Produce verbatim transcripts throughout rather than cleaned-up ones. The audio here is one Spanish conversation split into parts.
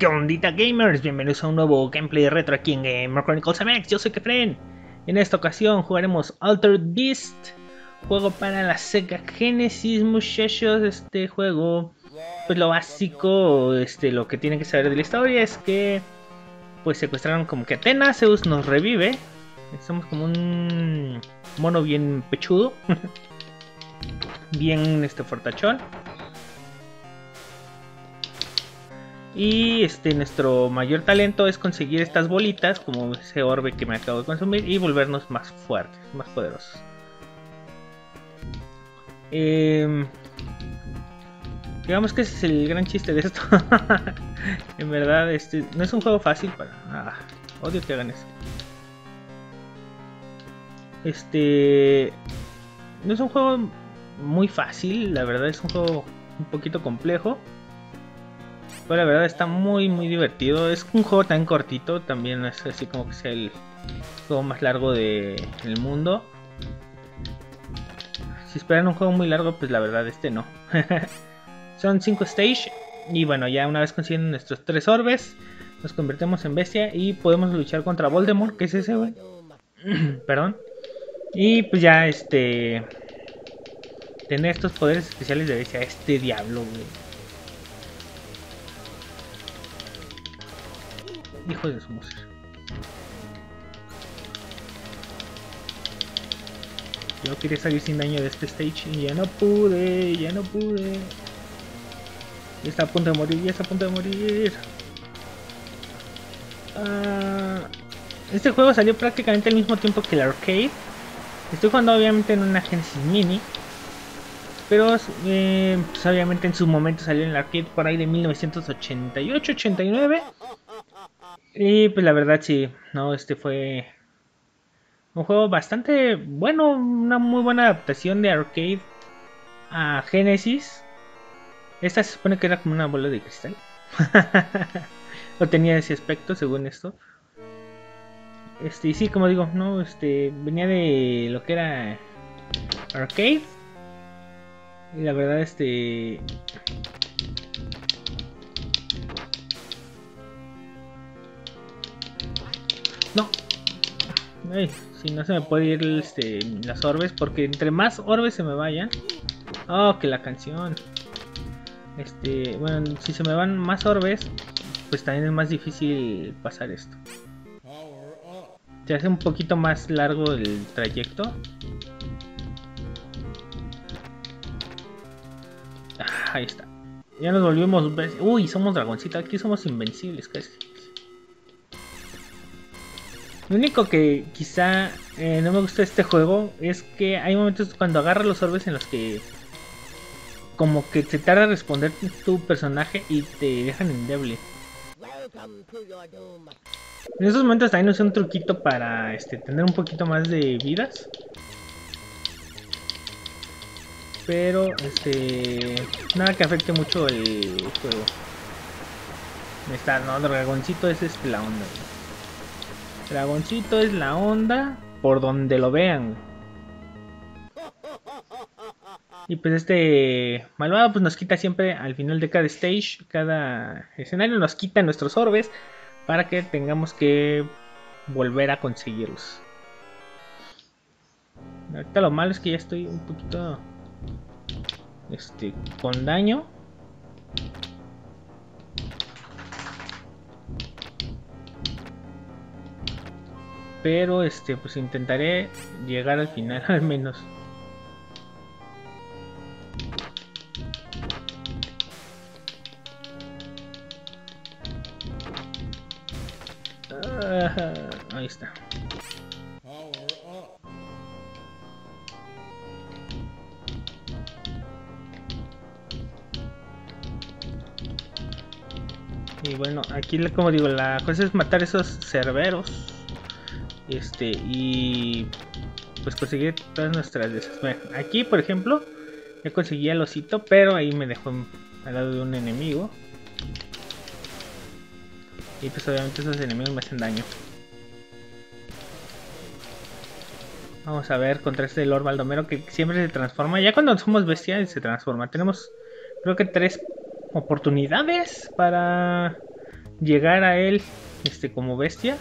¿Qué ondita gamers? Bienvenidos a un nuevo gameplay retro aquí en Gamer Chronicles M X. Yo soy Kefren. En esta ocasión jugaremos Altered Beast, juego para la Sega Genesis, muchachos. Este juego, pues lo básico, este, lo que tienen que saber de la historia es que pues secuestraron como que a Athena, Zeus nos revive. Somos como un mono bien pechudo, bien este fortachón. Y este nuestro mayor talento es conseguir estas bolitas, como ese orbe que me acabo de consumir, y volvernos más fuertes, más poderosos. Eh, digamos que ese es el gran chiste de esto. En verdad, este no es un juego fácil para... Ah, odio que hagan eso. Este no es un juego muy fácil, la verdad es un juego un poquito complejo. Pero la verdad está muy muy divertido. Es un juego tan cortito, también es así como que sea el juego más largo del mundo. Si esperan un juego muy largo, pues la verdad este no. Son cinco stages. Y bueno, ya una vez consiguiendo nuestros tres orbes, nos convertimos en bestia y podemos luchar contra Voldemort, que es ese güey. Perdón. Y pues ya este... tener estos poderes especiales de bestia. Este diablo, güey. Hijo de su música. Yo quería salir sin daño de este stage y ya no pude, ya no pude. Ya está a punto de morir, ya está a punto de morir. Uh, este juego salió prácticamente al mismo tiempo que el arcade. Estoy jugando obviamente en una Genesis Mini. Pero eh, pues obviamente en su momento salió en el arcade por ahí de mil novecientos ochenta y ocho ochenta y nueve. Y pues la verdad sí, no, este fue un juego bastante bueno, una muy buena adaptación de arcade a Genesis. Esta se supone que era como una bola de cristal. O tenía ese aspecto según esto. Este, y sí, como digo, no, este, venía de lo que era arcade. Y la verdad, este... No. Ay, si no se me puede ir este, las orbes, porque entre más orbes se me vayan... Oh, que la canción. Este, bueno, si se me van más orbes, pues también es más difícil pasar esto. Se hace un poquito más largo el trayecto. Ah, ahí está. Ya nos volvimos... Uy, somos dragoncito. Aquí somos invencibles casi. Lo único que quizá eh, no me gusta de este juego es que hay momentos cuando agarras los orbes en los que como que te tarda responder tu personaje y te dejan endeble. En esos momentos también usé un truquito para este, tener un poquito más de vidas. Pero este nada que afecte mucho el juego. Está, no, dragoncito es este la onda. Dragoncito es la onda por donde lo vean. Y pues este malvado pues nos quita siempre al final de cada stage, cada escenario nos quita nuestros orbes para que tengamos que volver a conseguirlos. Ahorita lo malo es que ya estoy un poquito este con daño. Pero este pues intentaré llegar al final al menos. Uh, ahí está. Y bueno, aquí como digo, la cosa es matar esos cerberos. Este, y pues conseguir todas nuestras de esas. Bueno, aquí por ejemplo, ya conseguí al osito, pero ahí me dejó al lado de un enemigo. Y pues obviamente esos enemigos me hacen daño. Vamos a ver contra este Lord Baldomero que siempre se transforma. Ya cuando somos bestias se transforma. Tenemos creo que tres oportunidades para llegar a él este, como bestias.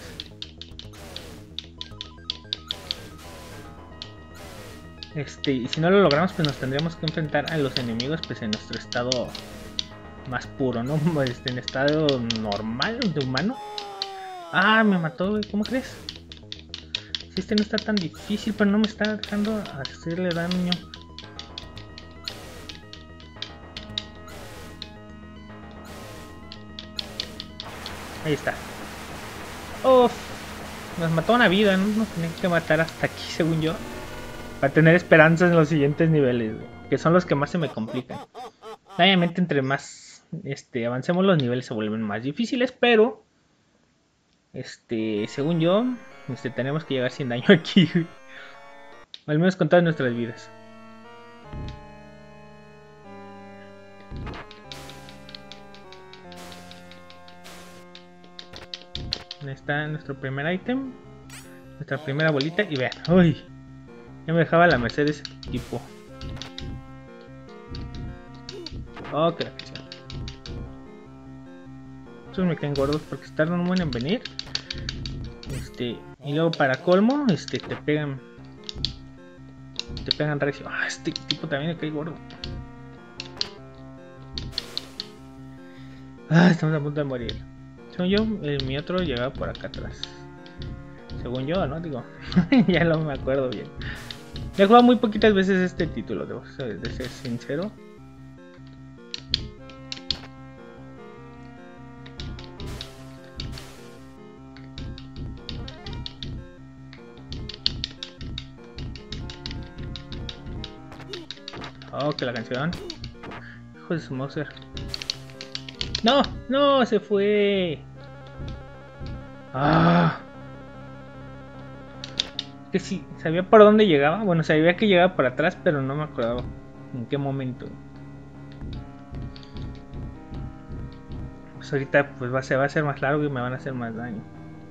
Este, y si no lo logramos, pues nos tendríamos que enfrentar a los enemigos pues en nuestro estado más puro, ¿no? Este, en estado normal de humano. Ah, me mató, güey, ¿cómo crees? Si este no está tan difícil, pero no me está dejando hacerle daño. Ahí está. Uff, nos mató una vida, ¿no? Nos tienen que matar hasta aquí, según yo. Para tener esperanzas en los siguientes niveles, güey, que son los que más se me complican. Obviamente entre más este, avancemos los niveles se vuelven más difíciles, pero este, según yo, este, tenemos que llegar sin daño aquí, güey. Al menos con todas nuestras vidas. Ahí está nuestro primer ítem, nuestra primera bolita y vean, uy, ya me dejaba la merced de ese tipo. Oh, que la canción. Estos me caen gordos porque tardan un buen en venir. Este, y luego para colmo, este, te pegan. Te pegan recio. Ah, este tipo también me cae gordo. Ah, estamos a punto de morir. Según yo, eh, mi otro llegaba por acá atrás. Según yo, ¿no? Digo, ya no me acuerdo bien. He jugado muy poquitas veces este título, debo de ser sincero. Oh, que la canción. Hijo de su Mouser. No, no, se fue. Ah. Que sí, sabía por dónde llegaba. Bueno, sabía que llegaba por atrás, pero no me acordaba en qué momento. Pues ahorita pues va, se va a hacer más largo y me van a hacer más daño.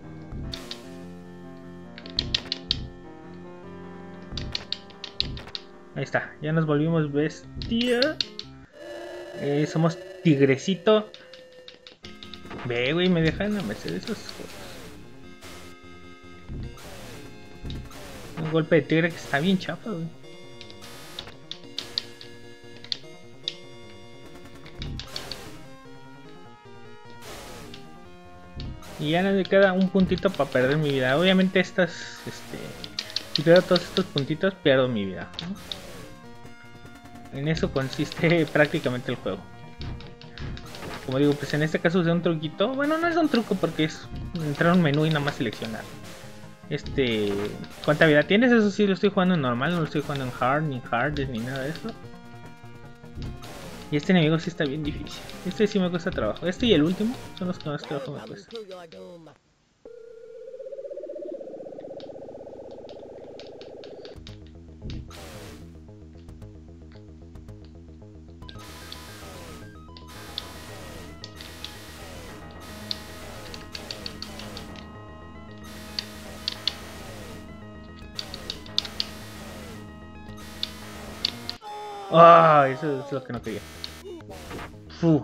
Ahí está, ya nos volvimos bestia. Eh, somos tigrecito. Ve, güey, me dejan a merced de esos juegos. Un golpe de tigre que está bien chafa, güey. Y ya no me queda un puntito para perder mi vida. Obviamente estas, este, si pierdo todos estos puntitos, pierdo mi vida, ¿no? En eso consiste prácticamente el juego. Como digo, pues en este caso usé un truquito. Bueno, no es un truco porque es entrar a un menú y nada más seleccionar. Este, ¿cuánta vida tienes? Eso sí lo estoy jugando en normal, no lo estoy jugando en hard, ni hard, ni nada de eso. Y este enemigo sí está bien difícil. Este sí me cuesta trabajo. Este y el último son los que más trabajo me cuesta. Ah, oh, eso es lo que no quería. Fu.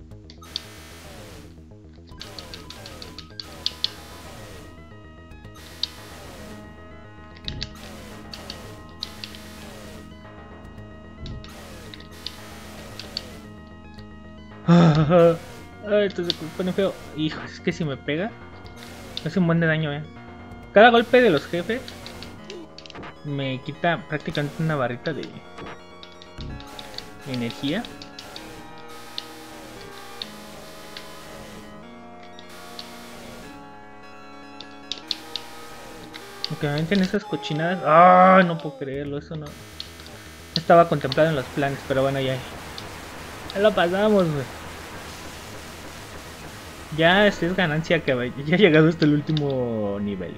Ah, esto se pone feo. Hijo, es que si me pega, hace un buen de daño, eh. Cada golpe de los jefes me quita prácticamente una barrita de energía. Aunque me meten esas cochinadas. ¡Ah! No puedo creerlo, eso no estaba contemplado en los planes, pero bueno, ya, ya lo pasamos, güey. Ya es ganancia que ya he llegado hasta el último nivel.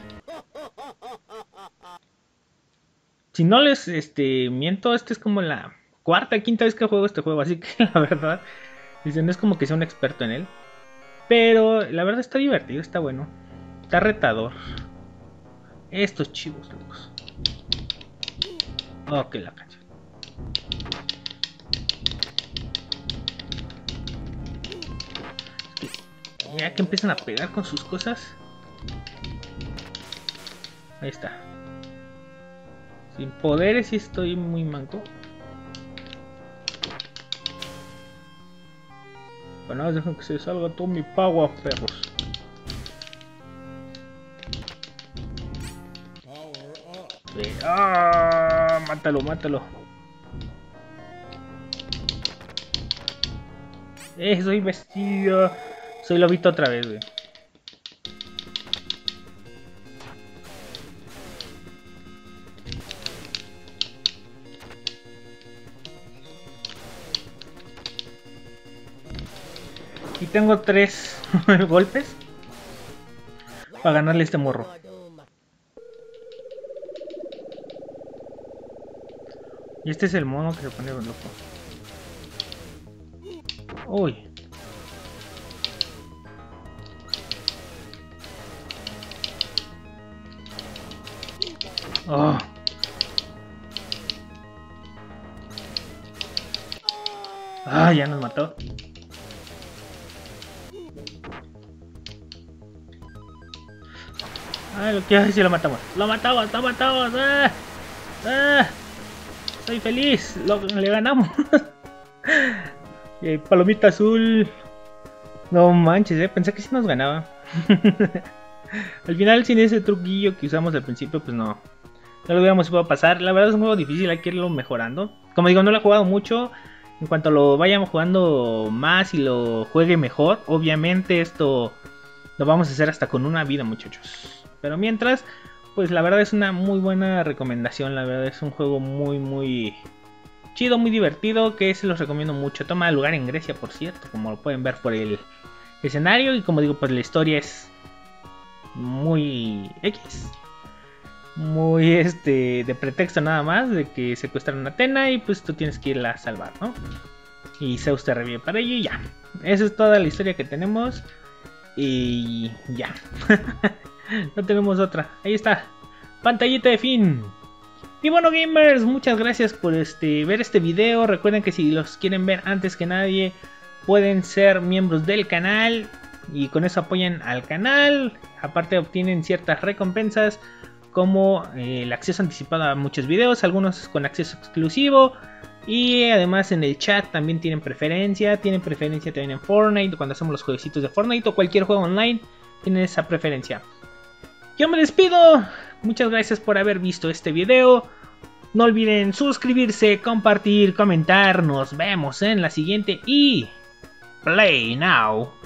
Si no les este, miento, este es como la cuarta, quinta vez que juego este juego, así que la verdad, dicen, no es como que sea un experto en él. Pero la verdad está divertido, está bueno. Está retador. Estos chivos locos. Ok, la canción. Ya que empiezan a pegar con sus cosas. Ahí está. Sin poderes y estoy muy manco. Bueno, dejen que se salga todo mi power, perros. ¡Ah! Mátalo, mátalo. Eh, soy vestido. Soy lobito otra vez, güey. Y tengo tres golpes para ganarle a este morro. Y este es el mono que se pone loco. Uy. Oh. Ah, ya nos mató. Ah, lo que hace si lo matamos. Lo matamos, lo matamos. Ah, ah. Estoy feliz. Lo, le ganamos. eh, palomita azul. No manches, eh. Pensé que sí nos ganaba. Al final, sin ese truquillo que usamos al principio, pues no. No lo hubiéramos podido pasar. La verdad es un juego difícil, hay que irlo mejorando. Como digo, no lo he jugado mucho. En cuanto lo vayamos jugando más y lo juegue mejor, obviamente esto lo vamos a hacer hasta con una vida, muchachos. Pero mientras, pues la verdad es una muy buena recomendación. La verdad es un juego muy, muy chido, muy divertido, que se los recomiendo mucho. Toma lugar en Grecia, por cierto, como lo pueden ver por el escenario. Y como digo, pues la historia es muy X. Muy este de pretexto nada más, de que secuestraron a Athena y pues tú tienes que irla a salvar, ¿no? Y Zeus te revive para ello y ya. Esa es toda la historia que tenemos. Y ya. No tenemos otra. Ahí está. Pantallita de fin. Y bueno, gamers, muchas gracias por este ver este video. Recuerden que si los quieren ver antes que nadie, pueden ser miembros del canal. Y con eso apoyan al canal. Aparte obtienen ciertas recompensas, como eh, el acceso anticipado a muchos videos, algunos con acceso exclusivo. Y además en el chat también tienen preferencia. Tienen preferencia también en Fortnite, cuando hacemos los jueguecitos de Fortnite o cualquier juego online, tienen esa preferencia. Yo me despido. Muchas gracias por haber visto este video. No olviden suscribirse, compartir, comentar. Nos vemos en la siguiente y Play Now.